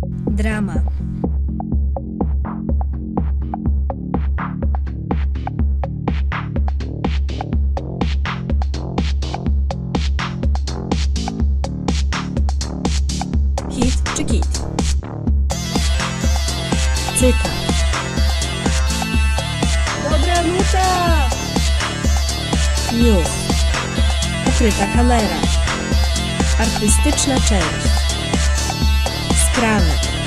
Drama. Hit czy kit? Cytat. Dobra nuta! News. Ukryta kamera. Artystyczna część. Sprawy.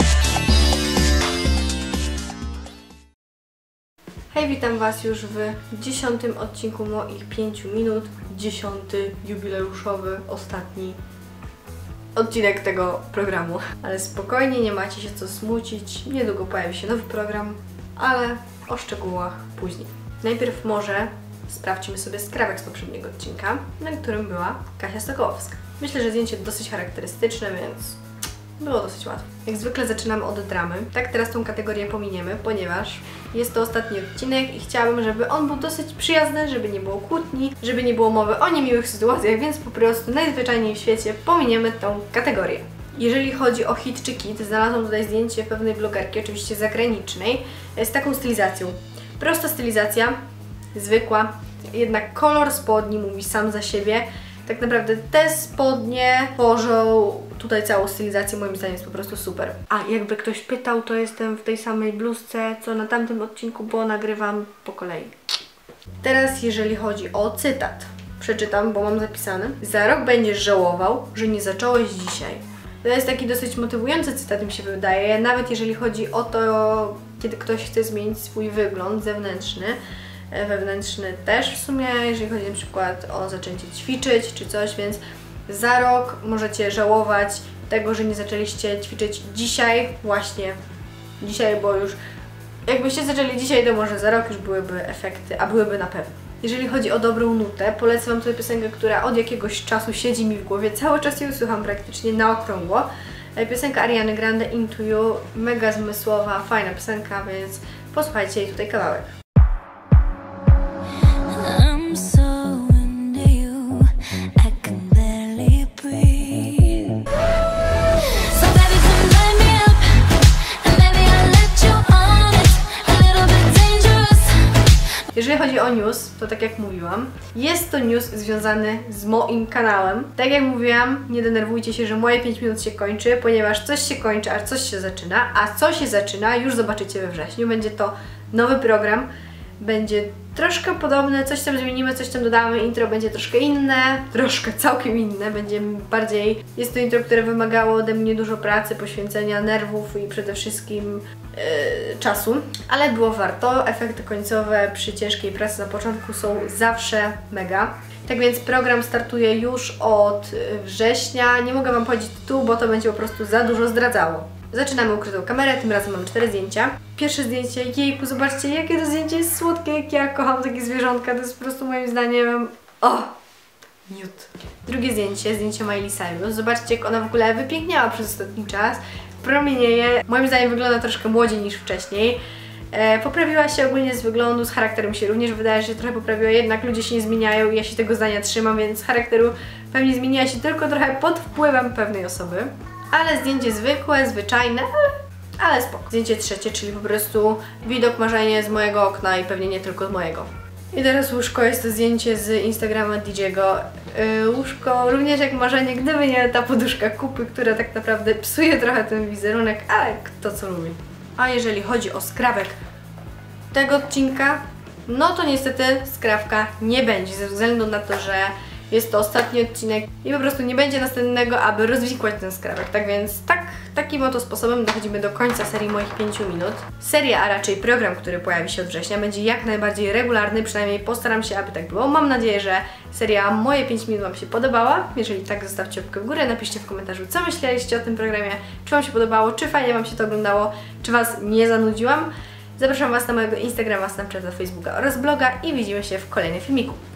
Hej, witam Was już w 10. odcinku moich 5 minut. 10. jubileuszowy, ostatni odcinek tego programu. Ale spokojnie, nie macie się co smucić. Niedługo pojawi się nowy program, ale o szczegółach później. Najpierw może sprawdźmy sobie skrawek z poprzedniego odcinka, na którym była Kasia Sokołowska. Myślę, że zdjęcie dosyć charakterystyczne, więc było dosyć łatwo. Jak zwykle zaczynamy od dramy. Tak, teraz tą kategorię pominiemy, ponieważ jest to ostatni odcinek i chciałabym, żeby on był dosyć przyjazny, żeby nie było kłótni, żeby nie było mowy o niemiłych sytuacjach, więc po prostu najzwyczajniej w świecie pominiemy tą kategorię. Jeżeli chodzi o hit czy kit, znalazłam tutaj zdjęcie pewnej blogerki, oczywiście zagranicznej, z taką stylizacją. Prosta stylizacja, zwykła, jednak kolor spodni mówi sam za siebie. Tak naprawdę te spodnie tworzą tutaj całą stylizację, moim zdaniem jest po prostu super. A jakby ktoś pytał, to jestem w tej samej bluzce co na tamtym odcinku, bo nagrywam po kolei. Teraz jeżeli chodzi o cytat, przeczytam, bo mam zapisany. Za rok będziesz żałował, że nie zacząłeś dzisiaj. To jest taki dosyć motywujący cytat, mi się wydaje, nawet jeżeli chodzi o to, kiedy ktoś chce zmienić swój wygląd zewnętrzny. Wewnętrzny też w sumie, jeżeli chodzi na przykład o zaczęcie ćwiczyć czy coś, więc za rok możecie żałować tego, że nie zaczęliście ćwiczyć dzisiaj, właśnie dzisiaj, bo już jakbyście zaczęli dzisiaj, to może za rok już byłyby efekty, a byłyby na pewno. Jeżeli chodzi o dobrą nutę, polecam Wam tutaj piosenkę, która od jakiegoś czasu siedzi mi w głowie, cały czas ją słucham praktycznie na okrągło. Piosenka Ariany Grande Into You, mega zmysłowa, fajna piosenka, więc posłuchajcie jej tutaj kawałek. Jeżeli chodzi o news, to tak jak mówiłam, jest to news związany z moim kanałem. Tak jak mówiłam, nie denerwujcie się, że moje 5 minut się kończy, ponieważ coś się kończy, a coś się zaczyna, a co się zaczyna już zobaczycie we wrześniu. Będzie to nowy program, będzie troszkę podobne, coś tam zmienimy, coś tam dodamy, intro będzie troszkę inne, troszkę całkiem inne, będzie bardziej, jest to intro, które wymagało ode mnie dużo pracy, poświęcenia nerwów i przede wszystkim czasu, ale było warto. Efekty końcowe przy ciężkiej pracy na początku są zawsze mega. Tak więc program startuje już od września, nie mogę Wam powiedzieć tytułu, bo to będzie po prostu za dużo zdradzało. Zaczynamy ukrytą kamerę, tym razem mam 4 zdjęcia. Pierwsze zdjęcie, jejku, zobaczcie jakie to zdjęcie jest słodkie, jak ja kocham takie zwierzątka, to jest po prostu moim zdaniem, miód. Drugie zdjęcie, zdjęcie Miley Cyrus, zobaczcie jak ona w ogóle wypiękniała przez ostatni czas, promienieje, moim zdaniem wygląda troszkę młodziej niż wcześniej. Poprawiła się ogólnie z wyglądu, z charakterem się również wydaje, że się trochę poprawiła, jednak ludzie się nie zmieniają i ja się tego zdania trzymam, więc z charakteru pewnie zmieniła się tylko trochę pod wpływem pewnej osoby. Ale zdjęcie zwykłe, zwyczajne, ale spoko. Zdjęcie trzecie, czyli po prostu widok, marzenie z mojego okna i pewnie nie tylko z mojego. I teraz łóżko, jest to zdjęcie z Instagrama DJ'ego. Łóżko również jak marzenie, gdyby nie ta poduszka kupy, która tak naprawdę psuje trochę ten wizerunek, ale kto co lubi. A jeżeli chodzi o skrawek tego odcinka, no to niestety skrawka nie będzie, ze względu na to, że jest to ostatni odcinek i po prostu nie będzie następnego, aby rozwikłać ten skrawek. Tak więc takim oto sposobem dochodzimy do końca serii moich 5 minut. Seria, a raczej program, który pojawi się od września, będzie jak najbardziej regularny, przynajmniej postaram się, aby tak było. Mam nadzieję, że seria Moje 5 minut Wam się podobała. Jeżeli tak, zostawcie łapkę w górę, napiszcie w komentarzu, co myśleliście o tym programie, czy Wam się podobało, czy fajnie Wam się to oglądało, czy Was nie zanudziłam. Zapraszam Was na mojego Instagrama, Snapchata, Facebooka oraz bloga i widzimy się w kolejnym filmiku.